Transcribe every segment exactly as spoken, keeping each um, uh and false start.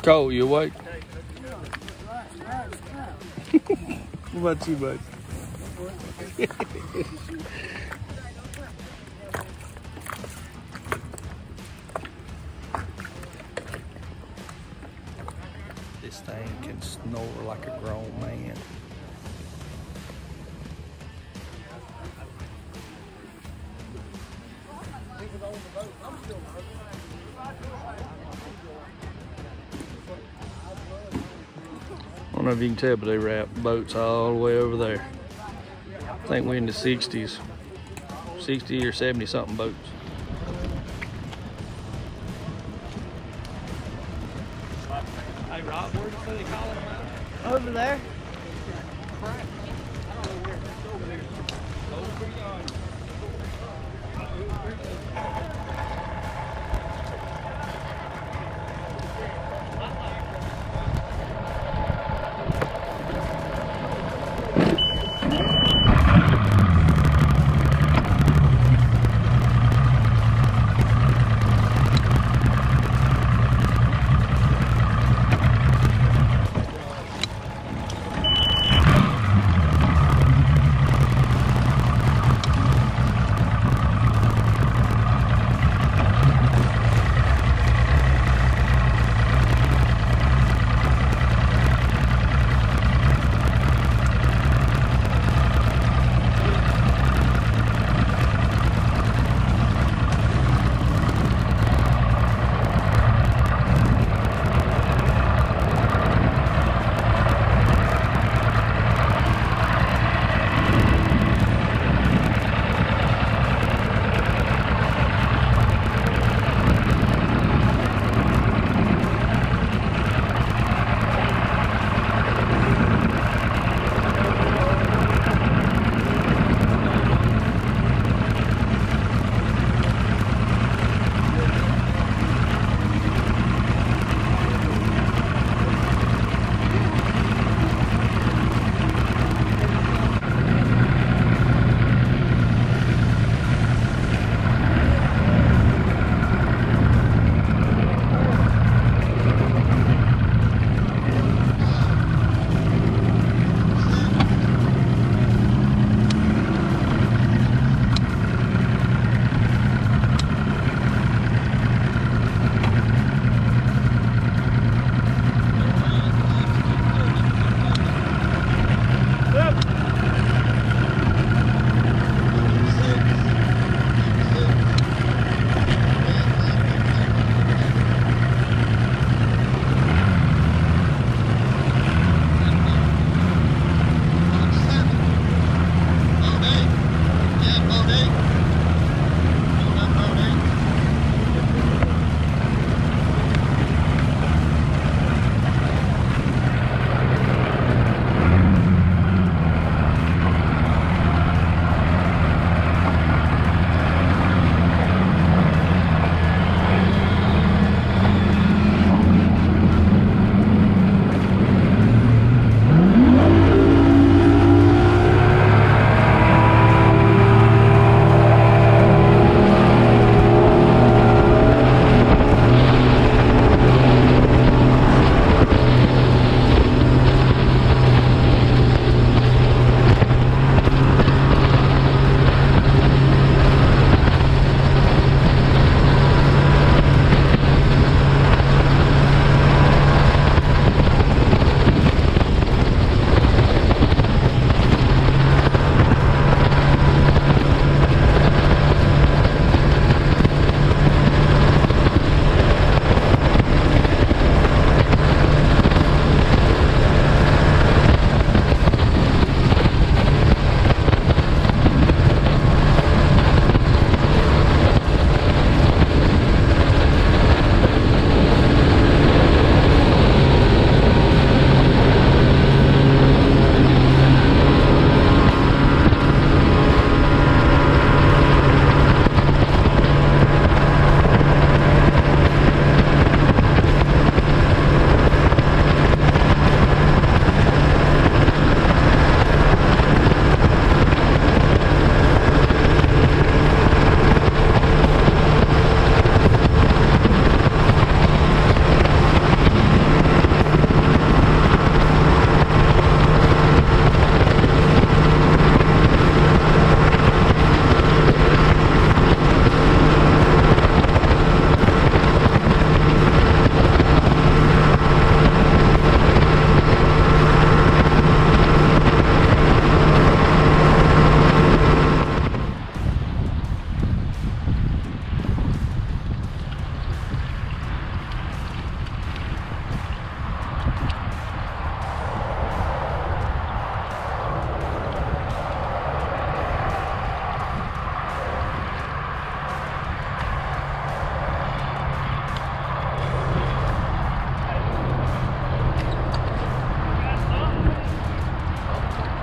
Cole, you awake? What about you, bud? This thing can snore like a grown man. I don't know if you can tell, but they wrap boats all the way over there. I think we're in the sixties, sixty or seventy something boats. Hey Rob, where did you say they call it? Over there.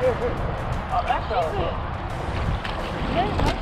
Oh, that's all. Yeah.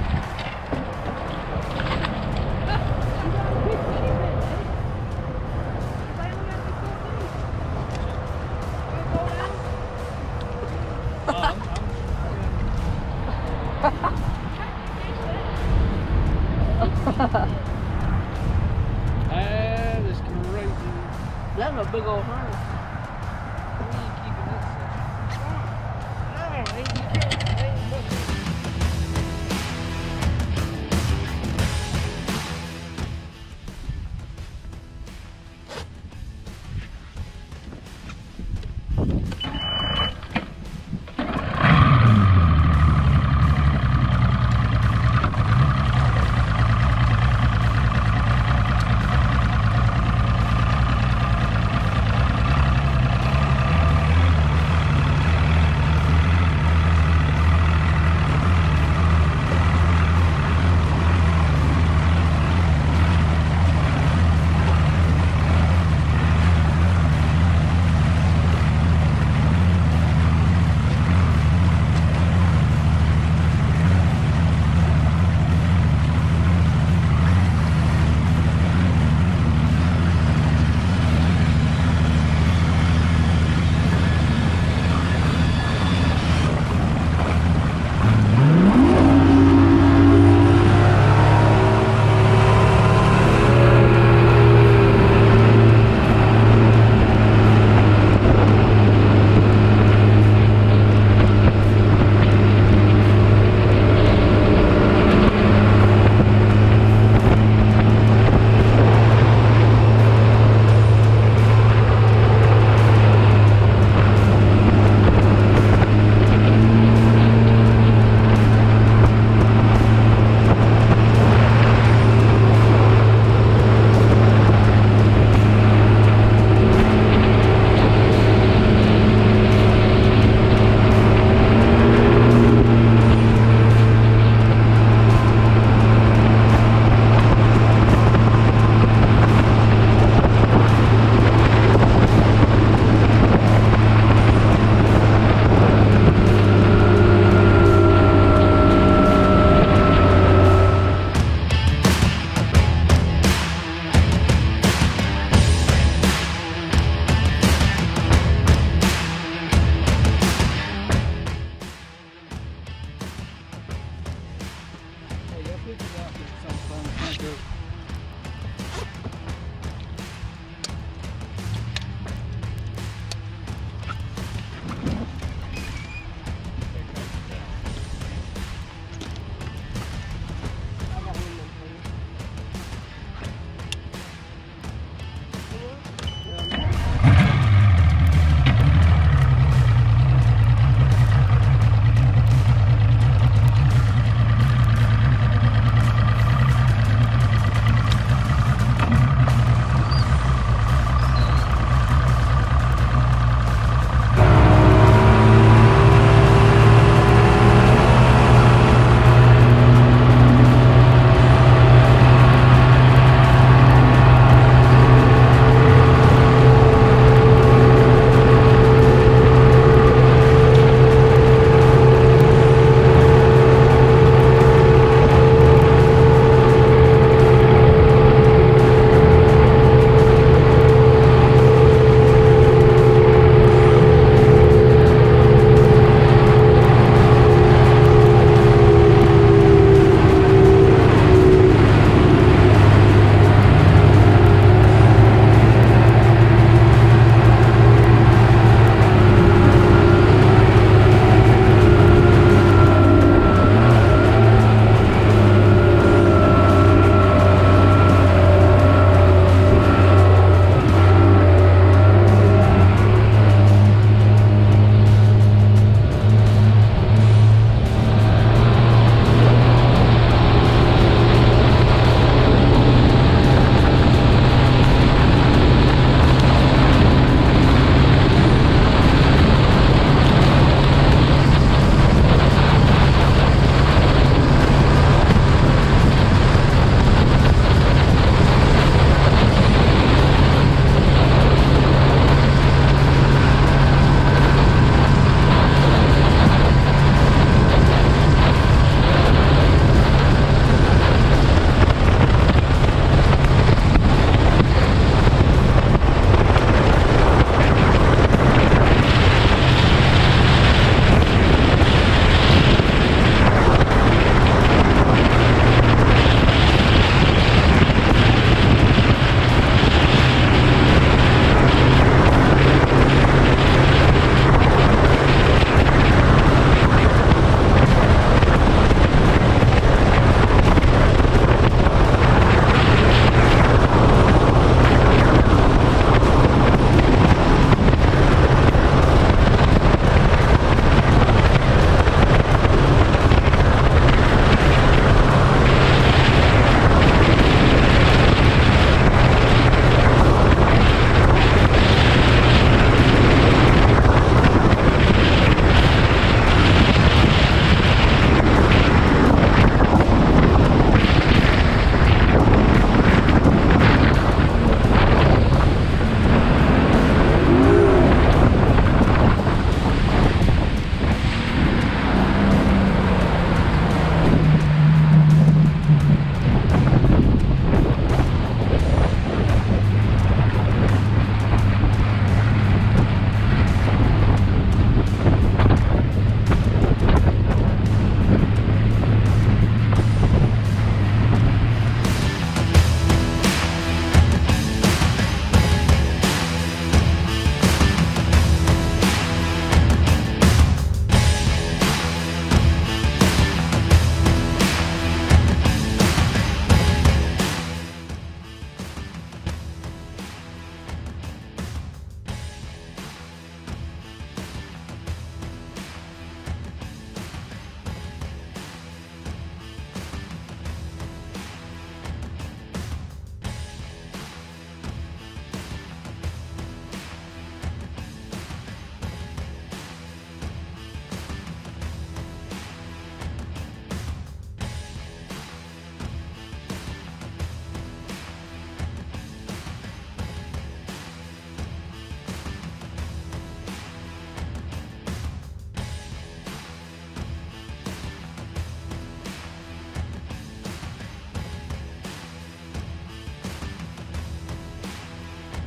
That is crazy. That's a big old hunter. We ain't keeping this. No, ain't, you can't, ain't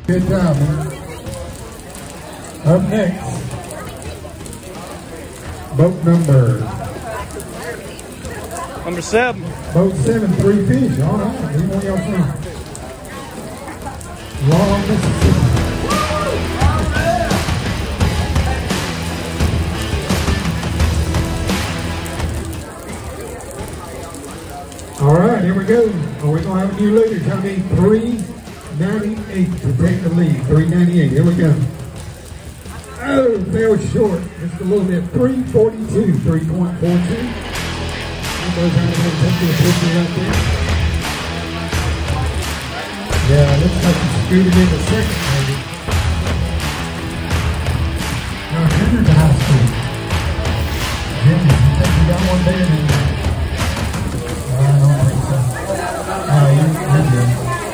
Good job, man. Up next, boat number. Number seven. Boat seven, three fish. All right, where one y'all from? Long Mississippi. All right, here we go. Oh, we're gonna have a new leader. It's gonna be three ninety-eight to take the lead. three ninety-eight. Here we go. Oh, fell short. Just a little bit. three forty-two. three point four two. Everybody's trying to take you a picture right there. Yeah, looks like you scooted in the second, maybe. Now, Henry's the high school. Henry, you think you got one there? Then? I don't think so. Oh, you're, you're good.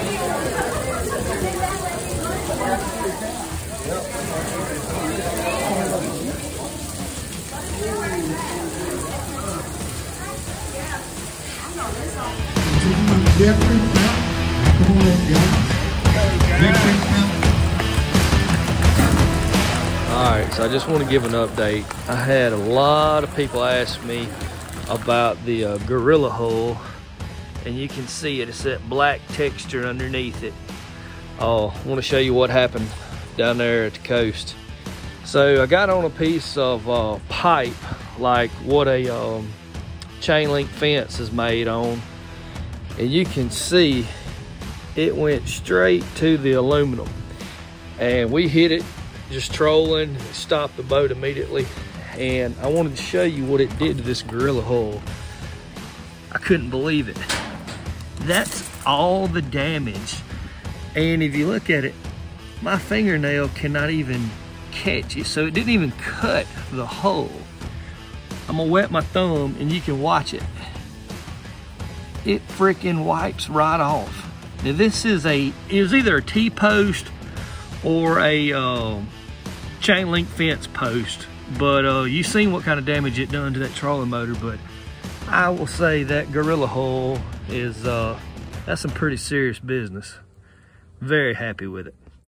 Jeffrey Mount. Come on up, guys. Jeffrey Mount. Alright, so I just want to give an update. I had a lot of people ask me about the uh, gorilla hole, and you can see it. It's that black texture underneath it. Oh, I want to show you what happened down there at the coast. So I got on a piece of uh, pipe, like what a um, chain link fence is made on, and you can see it went straight to the aluminum, and we hit it just trolling, stopped the boat immediately. And I wanted to show you what it did to this gorilla hull. I couldn't believe it. That's all the damage. And if you look at it, my fingernail cannot even catch it. So it didn't even cut the hull. I'm gonna wet my thumb and you can watch it. It freaking wipes right off. Now this is a, it was either a T-post or a uh, chain link fence post. But uh, you've seen what kind of damage it done to that trolling motor. But I will say that gorilla hull is, uh, that's some pretty serious business. Very happy with it.